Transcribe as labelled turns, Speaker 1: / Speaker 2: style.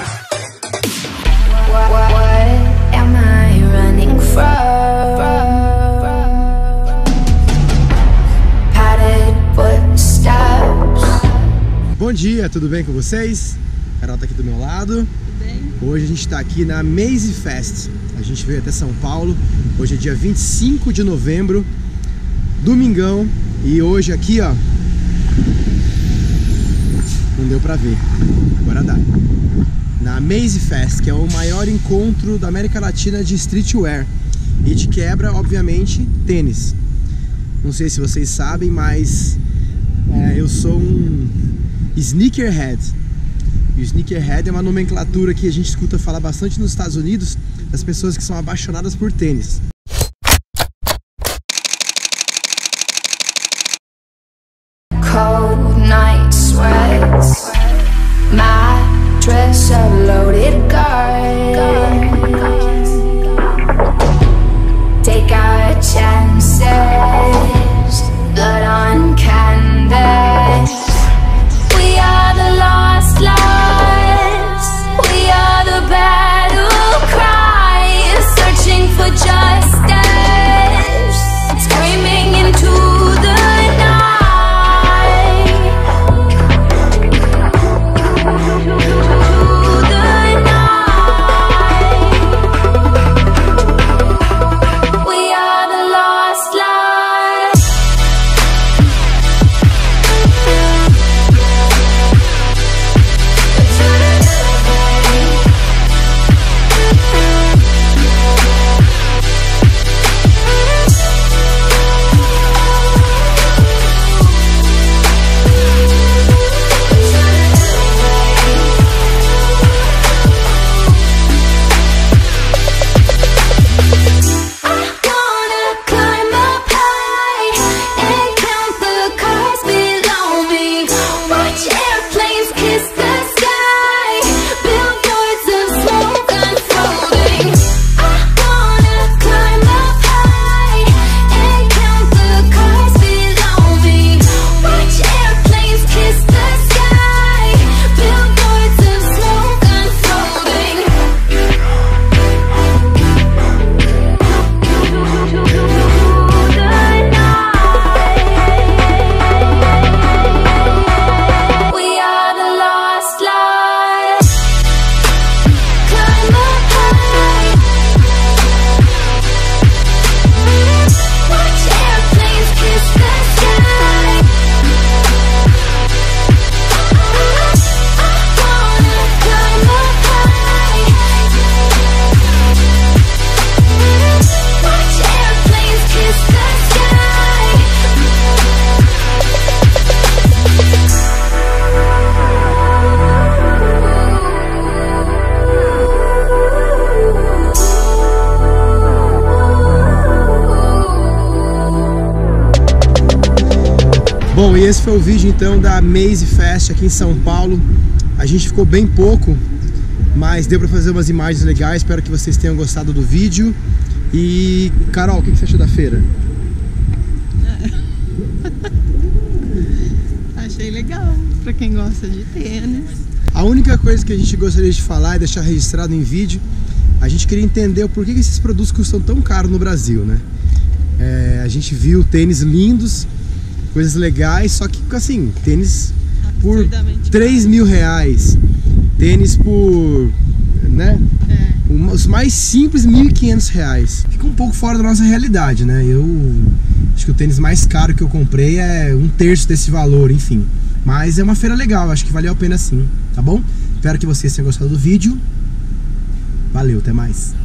Speaker 1: Bom dia, tudo bem com vocês? Carol tá aqui do meu lado.
Speaker 2: Tudo bem?
Speaker 1: Hoje a gente tá aqui na Maze Fest. A gente veio até São Paulo. Hoje é dia 25 de novembro, domingão. E hoje aqui, ó, não deu pra ver, agora dá. Na Maze Fest, que é o maior encontro da América Latina de streetwear. E de quebra, obviamente, tênis. Não sei se vocês sabem, mas eu sou um sneakerhead. E o sneakerhead é uma nomenclatura que a gente escuta falar bastante nos Estados Unidos, das pessoas que são apaixonadas por tênis.
Speaker 3: Cold night sweats, mattress of loaded guns. Take our chances, blood on canvas. We are the lost lives, we are the battle cries, searching for justice, screaming into the
Speaker 1: Bom, e esse foi o vídeo então da Maze Fest aqui em São Paulo. A gente ficou bem pouco, mas deu pra fazer umas imagens legais. Espero que vocês tenham gostado do vídeo. E, Carol, o que você achou da feira?
Speaker 2: Achei legal, pra quem gosta de tênis.
Speaker 1: A única coisa que a gente gostaria de falar e deixar registrado em vídeo, a gente queria entender o porquê que esses produtos custam tão caro no Brasil, né? A gente viu tênis lindos, coisas legais, só que assim, tênis por 3 mil reais, tênis por, né, os mais simples 1.500 reais. Fica um pouco fora da nossa realidade, né? Eu acho que o tênis mais caro que eu comprei é 1/3 desse valor, enfim. Mas é uma feira legal, acho que valeu a pena sim, tá bom? Espero que vocês tenham gostado do vídeo. Valeu, até mais.